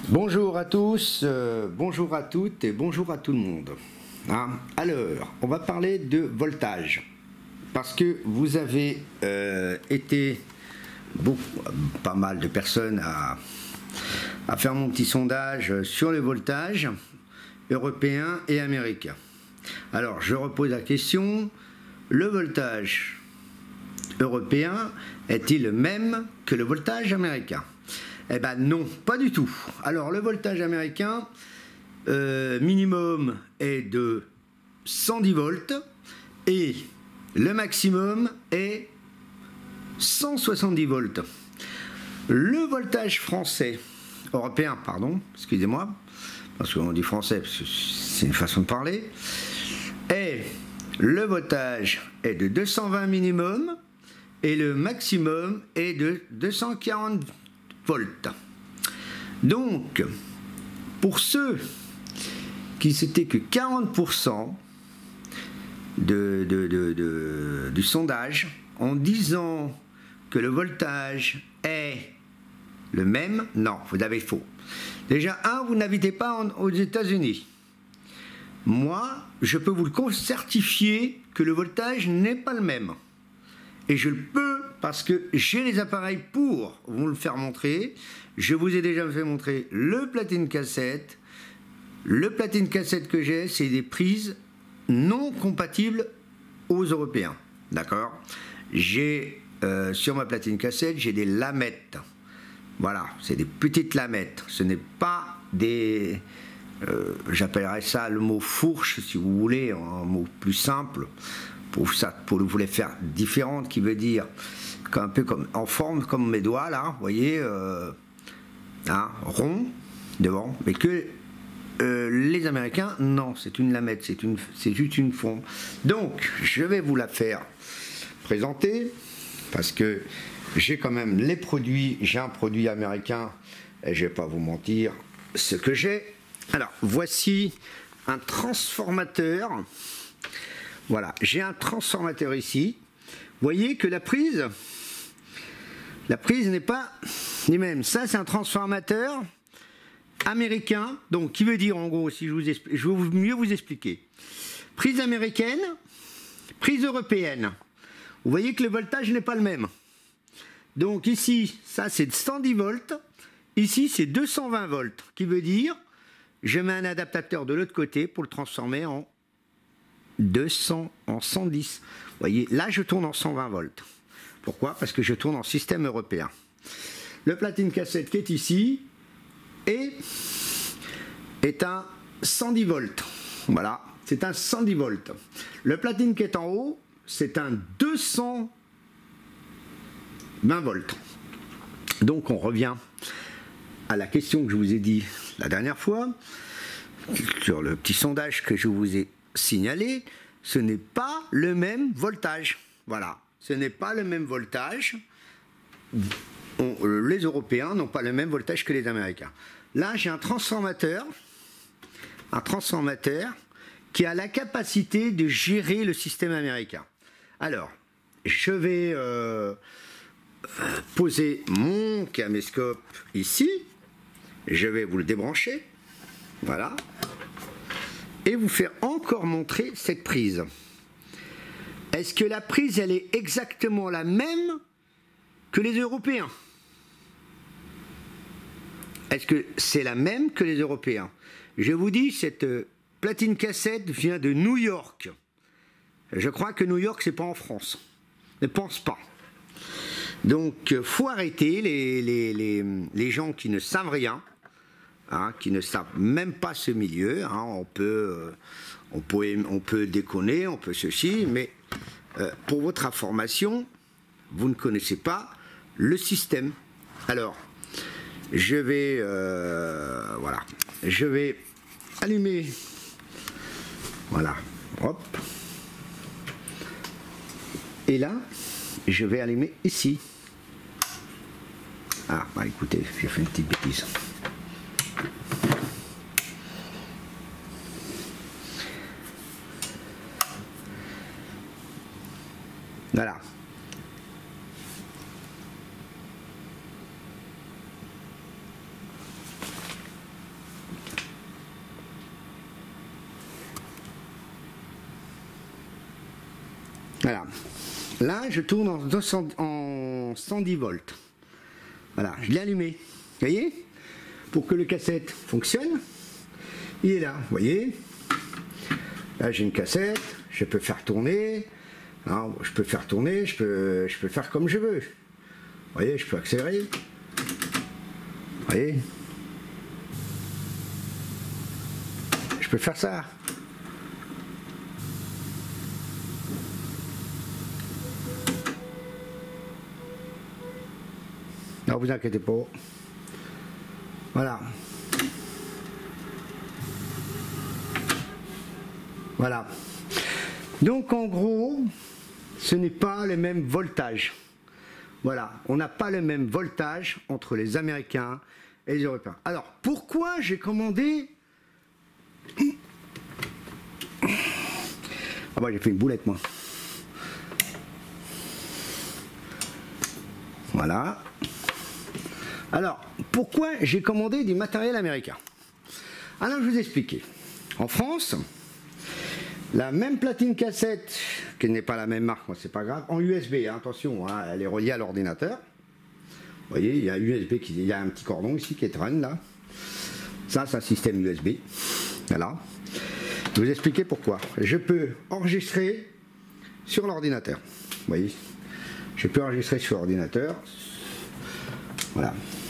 Bonjour à tous, bonjour à toutes et bonjour à tout le monde. Alors, on va parler de voltage. Parce que vous avez été pas mal de personnes à faire mon petit sondage sur le voltage européen et américain. Alors, je repose la question, le voltage européen est-il le même que le voltage américain? Eh bien non, pas du tout. Alors le voltage américain minimum est de 110 volts et le maximum est 170 volts. Le voltage français, européen, pardon, excusez-moi, parce qu'on dit français, parce que c'est une façon de parler, le voltage est de 220 minimum et le maximum est de 240 volts. Donc, pour ceux qui c'était que 40% du sondage, en disant que le voltage est le même, non, vous avez faux. Déjà, vous n'habitez pas aux États-Unis. Moi, je peux vous le certifier que le voltage n'est pas le même. Et je le peux parce que j'ai les appareils pour vous le faire montrer. Je vous ai déjà fait montrer le platine cassette. Le platine cassette que j'ai, c'est des prises non compatibles aux Européens. D'accord? J'ai sur ma platine cassette, j'ai des lamettes. Voilà, c'est des petites lamettes. Ce n'est pas des... j'appellerais ça le mot fourche, si vous voulez, un mot plus simple. Pour vous les faire différentes, qui veut dire un peu comme en forme comme mes doigts là, vous voyez, rond devant, mais que les Américains, non, c'est une lamette, c'est juste une forme. Donc, je vais vous la faire présenter, parce que j'ai quand même les produits, j'ai un produit américain, et je ne vais pas vous mentir ce que j'ai. Alors, voici un transformateur. Voilà, j'ai un transformateur ici. Vous voyez que la prise n'est pas les mêmes. Ça, c'est un transformateur américain, donc qui veut dire en gros, si je vais mieux vous expliquer. Prise américaine, prise européenne. Vous voyez que le voltage n'est pas le même. Donc ici, ça c'est 110 volts. Ici, c'est 220 volts, qui veut dire, je mets un adaptateur de l'autre côté pour le transformer en 200 en 110. Vous voyez, là je tourne en 120 volts. Pourquoi? Parce que je tourne en système européen. Le platine cassette qui est ici est un 110 volts. Voilà, c'est un 110 volts. Le platine qui est en haut, c'est un 220 volts. Donc on revient à la question que je vous ai dit la dernière fois, sur le petit sondage que je vous ai signalé, ce n'est pas le même voltage. Voilà, ce n'est pas le même voltage. Les Européens n'ont pas le même voltage que les Américains. Là, j'ai un transformateur qui a la capacité de gérer le système américain. Alors, je vais poser mon caméscope ici. Je vais vous le débrancher. Voilà. Et vous faire encore montrer cette prise. Est-ce que la prise, elle est exactement la même que les Européens? Est-ce que c'est la même que les Européens? Je vous dis, cette platine cassette vient de New York. Je crois que New York, c'est pas en France. Ne pense pas. Donc, faut arrêter les gens qui ne savent rien. Qui ne savent même pas ce milieu, on peut déconner, on peut ceci, mais pour votre information, vous ne connaissez pas le système. Alors, je vais voilà, je vais allumer, voilà, hop, et là, je vais allumer ici. Écoutez, j'ai fait une petite bêtise. Voilà. Voilà. Là, je tourne en 110 volts. Voilà, je l'ai allumé. Vous voyez? Pour que le cassette fonctionne, il est là. Vous voyez? Là, j'ai une cassette, je peux faire tourner. Alors, je peux faire tourner, je peux faire comme je veux. Vous voyez, je peux accélérer. Vous voyez? Je peux faire ça. Non, vous inquiétez pas. Voilà. Voilà. Donc en gros, ce n'est pas le même voltage. Voilà, on n'a pas le même voltage entre les Américains et les Européens. Alors, pourquoi j'ai commandé... Ah bah j'ai fait une boulette moi. Voilà. Alors, pourquoi j'ai commandé du matériel américain? Alors, je vous expliquer. En France, la même platine cassette, qui n'est pas la même marque, c'est pas grave, en USB, hein, attention, hein, elle est reliée à l'ordinateur. Vous voyez, il y a USB, il y a un petit cordon ici qui est run là. Ça, c'est un système USB. Voilà. Je vais vous expliquer pourquoi. Je peux enregistrer sur l'ordinateur. Vous voyez, je peux enregistrer sur l'ordinateur. Voilà.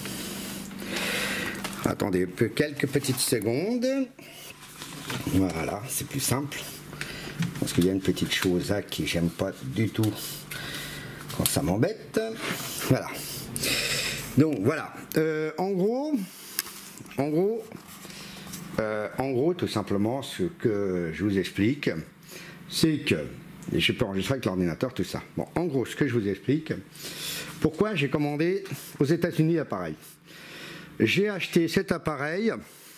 Attendez quelques petites secondes. Voilà, c'est plus simple. Parce qu'il y a une petite chose là qui j'aime pas du tout quand ça m'embête. Voilà. Donc voilà. En gros, tout simplement, ce que je vous explique, c'est que et je peux enregistrer avec l'ordinateur, tout ça. Bon, en gros, ce que je vous explique, pourquoi j'ai commandé aux États-Unis l'appareil. J'ai acheté cet appareil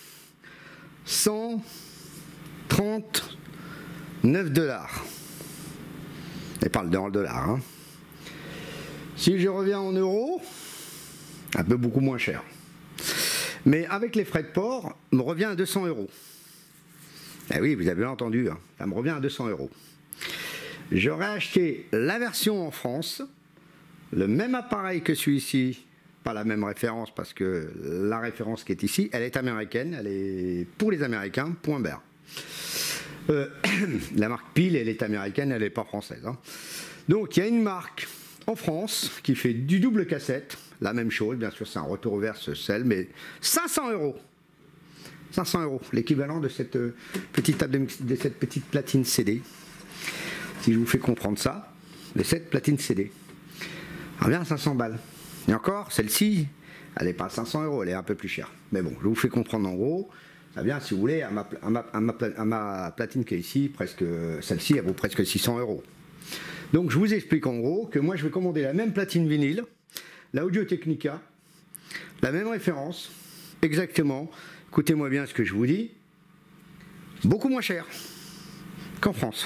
139 $. Et parle dans le dollar. Hein. Si je reviens en euros, un peu beaucoup moins cher. Mais avec les frais de port, me revient à 200 €. Eh oui, vous avez bien entendu, hein, ça me revient à 200 €. J'aurais acheté la version en France, le même appareil que celui-ci, pas la même référence parce que la référence qui est ici, elle est américaine, elle est pour les Américains, point barre. La marque Pile, elle est américaine, elle n'est pas française. Hein. Donc il y a une marque en France qui fait du double cassette, la même chose, bien sûr c'est un retour vers ce sel, mais 500 €. 500 €, l'équivalent de cette petite table de cette petite platine CD. Si je vous fais comprendre ça, de cette platine CD. Elle revient à 500 balles. Et encore, celle-ci, elle n'est pas à 500 €, elle est un peu plus chère. Mais bon, je vous fais comprendre en gros, ça vient, si vous voulez, à ma platine qui est ici, presque, celle-ci, elle vaut presque 600 €. Donc je vous explique en gros que moi je vais commander la même platine vinyle, la Audio Technica, la même référence, exactement, écoutez-moi bien ce que je vous dis, beaucoup moins cher qu'en France.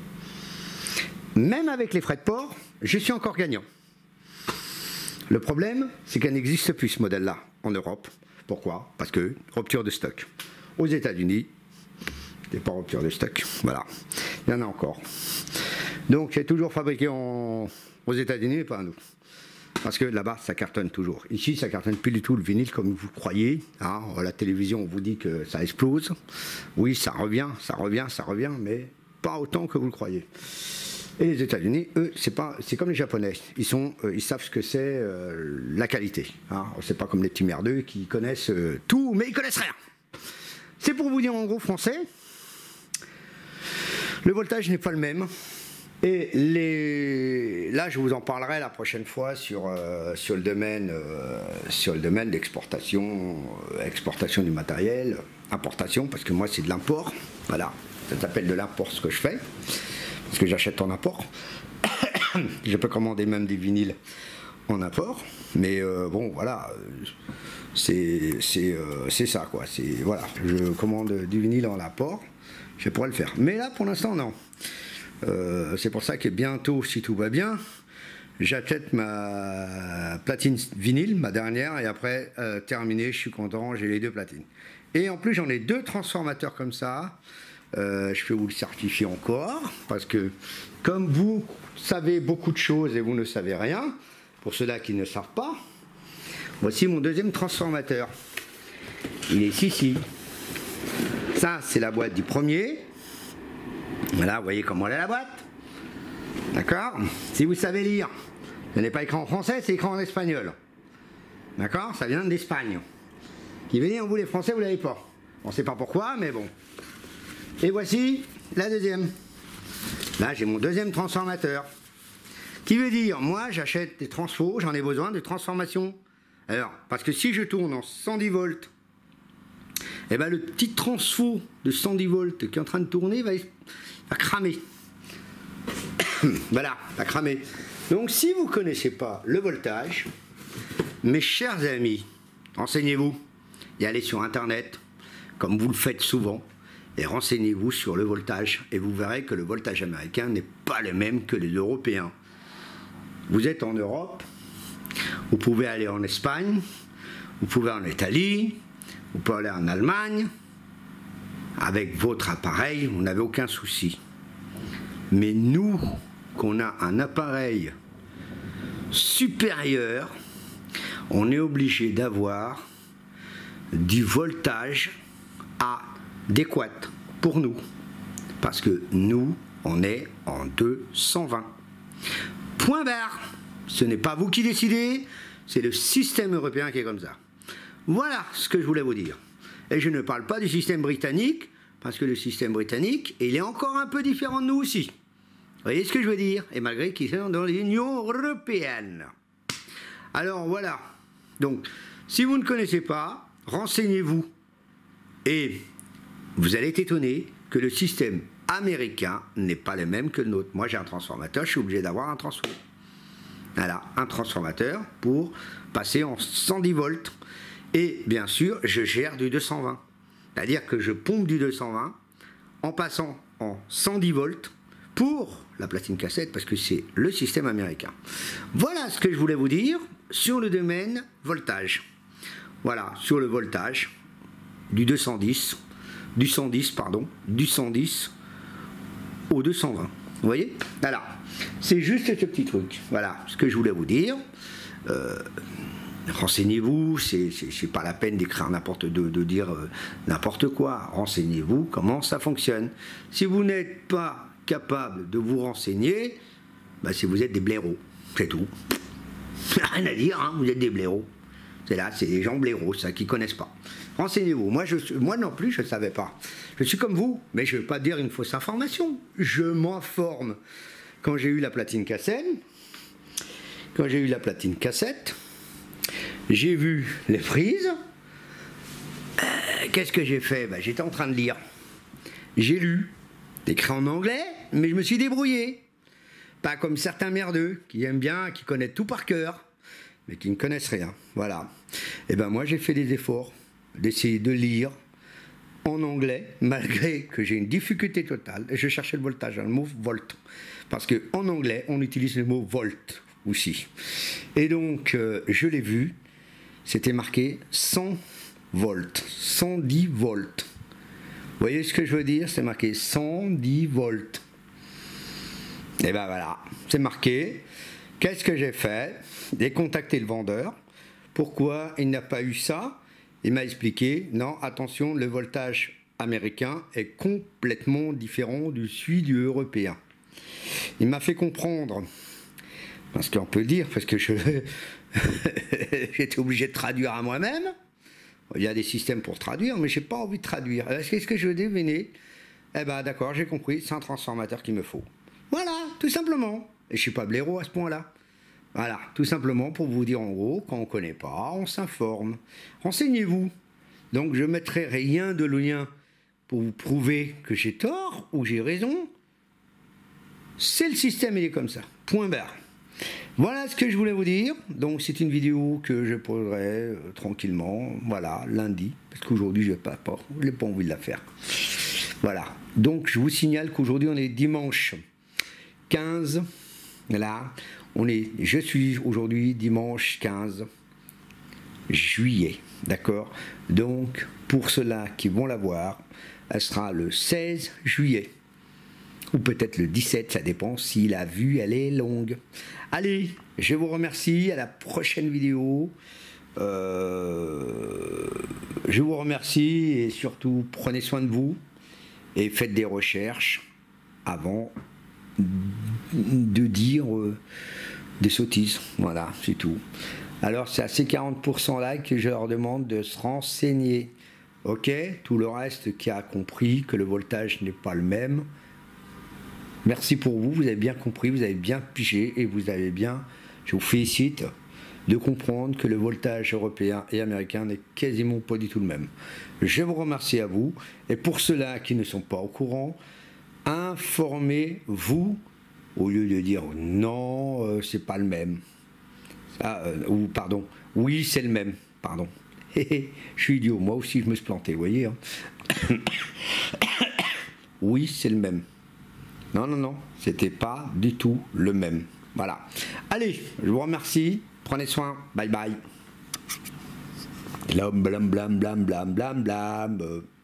Même avec les frais de port, je suis encore gagnant. Le problème, c'est qu'elle n'existe plus ce modèle-là en Europe. Pourquoi? Parce que rupture de stock. Aux États-Unis, il n'y a pas rupture de stock. Voilà, il y en a encore. Donc c'est toujours fabriqué aux États-Unis, mais pas à nous. Parce que là-bas, ça cartonne toujours. Ici, ça cartonne plus du tout le vinyle comme vous croyez. Hein. À la télévision, on vous dit que ça explose. Oui, ça revient, mais pas autant que vous le croyez. Et les États-Unis, eux, c'est comme les Japonais. Ils savent ce que c'est la qualité. Hein. C'est pas comme les petits merdeux qui connaissent tout, mais ils connaissent rien. C'est pour vous dire en gros français, le voltage n'est pas le même. Et là, je vous en parlerai la prochaine fois sur le domaine d'exportation, exportation du matériel, importation, parce que moi c'est de l'import. Voilà, ça s'appelle de l'import ce que je fais, parce que j'achète en import. Je peux commander même des vinyles en import, mais bon, voilà, c'est ça quoi. Voilà, je commande du vinyle en import, je pourrais le faire. Mais là, pour l'instant, non. C'est pour ça que bientôt, si tout va bien, j'achète ma platine vinyle, ma dernière, et après, terminé, je suis content, j'ai les deux platines. Et en plus, j'en ai deux transformateurs comme ça, Je peux vous le certifier encore, parce que comme vous savez beaucoup de choses et vous ne savez rien, pour ceux-là qui ne savent pas, voici mon deuxième transformateur. Il est ici. Ça, c'est la boîte du premier. Voilà, vous voyez comment elle est la boîte. D'accord? Si vous savez lire, ce n'est pas écrit en français, c'est écrit en espagnol. D'accord? Ça vient d'Espagne. Qui veut dire, vous les Français, vous ne l'avez pas. On ne sait pas pourquoi, mais bon. Et voici la deuxième. Là, j'ai mon deuxième transformateur. Qui veut dire, moi, j'achète des transfos, j'en ai besoin de transformation. Alors, parce que si je tourne en 110 volts, eh ben, le petit transfo de 110 volts qui est en train de tourner va cramer. Voilà, va cramer. Donc, si vous ne connaissez pas le voltage, mes chers amis, renseignez-vous et allez sur Internet, comme vous le faites souvent, et renseignez-vous sur le voltage, et vous verrez que le voltage américain n'est pas le même que les Européens. Vous êtes en Europe, vous pouvez aller en Espagne, vous pouvez en Italie, vous pouvez aller en Allemagne, avec votre appareil, vous n'avez aucun souci. Mais nous, qu'on a un appareil supérieur, on est obligé d'avoir du voltage adéquat pour nous. Parce que nous, on est en 220. Point barre. Ce n'est pas vous qui décidez, c'est le système européen qui est comme ça. Voilà ce que je voulais vous dire. Et je ne parle pas du système britannique, parce que le système britannique, il est encore un peu différent de nous aussi. Vous voyez ce que je veux dire? Et malgré qu'ils sont dans l'Union européenne. Alors voilà. Donc, si vous ne connaissez pas, renseignez-vous. Et vous allez être étonné que le système américain n'est pas le même que le nôtre. Moi, j'ai un transformateur, je suis obligé d'avoir un transfo. Voilà, un transformateur pour passer en 110 volts. Et bien sûr, je gère du 220. C'est-à-dire que je pompe du 220 en passant en 110 volts pour la platine cassette, parce que c'est le système américain. Voilà ce que je voulais vous dire sur le domaine voltage. Voilà, sur le voltage du 110 au 220. Vous voyez? Voilà, c'est juste ce petit truc. Voilà ce que je voulais vous dire. Renseignez-vous, c'est pas la peine d'écrire de dire n'importe quoi. Renseignez-vous comment ça fonctionne. Si vous n'êtes pas capable de vous renseigner, bah, si vous êtes des blaireaux, c'est tout. Rien à dire, hein, vous êtes des blaireaux. C'est là, c'est des gens blaireaux, ça, qui ne connaissent pas. Renseignez-vous. Moi non plus, je ne savais pas. Je suis comme vous, mais je ne veux pas dire une fausse information. Je m'informe. Quand j'ai eu la platine cassette, j'ai vu les prises. Qu'est-ce que j'ai fait? Ben, j'étais en train de lire. J'ai lu, écrit en anglais, mais je me suis débrouillé. Pas comme certains merdeux qui aiment bien, qui connaissent tout par cœur, mais qui ne connaissent rien. Voilà. Et ben moi, j'ai fait des efforts d'essayer de lire en anglais, malgré que j'ai une difficulté totale. Et je cherchais le voltage, le mot volt. Parce qu'en anglais, on utilise le mot volt aussi. Et donc, je l'ai vu, c'était marqué 100 volts, 110 volts. Vous voyez ce que je veux dire? C'est marqué 110 volts. Et ben voilà, c'est marqué. Qu'est-ce que j'ai fait? J'ai contacté le vendeur. Pourquoi il n'a pas eu ça? Il m'a expliqué, non, attention, le voltage américain est complètement différent du celui du européen. Il m'a fait comprendre, parce qu'on peut le dire, parce que j'étais obligé de traduire à moi-même. Il y a des systèmes pour traduire, mais je n'ai pas envie de traduire. Qu'est-ce que je veux deviner? Eh ben d'accord, j'ai compris, c'est un transformateur qu'il me faut. Voilà, tout simplement. Et je ne suis pas blaireau à ce point-là. Voilà, tout simplement pour vous dire en gros, quand on ne connaît pas, on s'informe. Renseignez-vous. Donc je ne mettrai rien de lien pour vous prouver que j'ai tort ou j'ai raison. C'est le système, il est comme ça. Point barre. Voilà ce que je voulais vous dire. Donc c'est une vidéo que je poserai tranquillement, voilà, lundi. Parce qu'aujourd'hui, je n'ai pas envie de la faire. Voilà. Donc je vous signale qu'aujourd'hui, on est dimanche 15. Là, je suis aujourd'hui dimanche 15 juillet. d'accord? Donc, pour ceux-là qui vont la voir, elle sera le 16 juillet. Ou peut-être le 17, ça dépend si la vue, elle est longue. Allez, je vous remercie, à la prochaine vidéo. Je vous remercie et surtout, prenez soin de vous et faites des recherches avant de dire des sottises. Voilà, c'est tout. Alors, c'est à ces 40% là que je leur demande de se renseigner. Ok, tout le reste qui a compris que le voltage n'est pas le même. Merci pour vous, vous avez bien compris, vous avez bien pigé et vous avez bien, je vous félicite de comprendre que le voltage européen et américain n'est quasiment pas du tout le même. Je vous remercie à vous et pour ceux-là qui ne sont pas au courant, informez-vous au lieu de dire non, c'est pas le même. Ou pardon, oui c'est le même, pardon. Je suis idiot, moi aussi je me suis planté, vous voyez. Hein. Oui c'est le même. Non, non, non, c'était pas du tout le même. Voilà. Allez, je vous remercie. Prenez soin. Bye bye. Blam blam blam blam blam blam blam.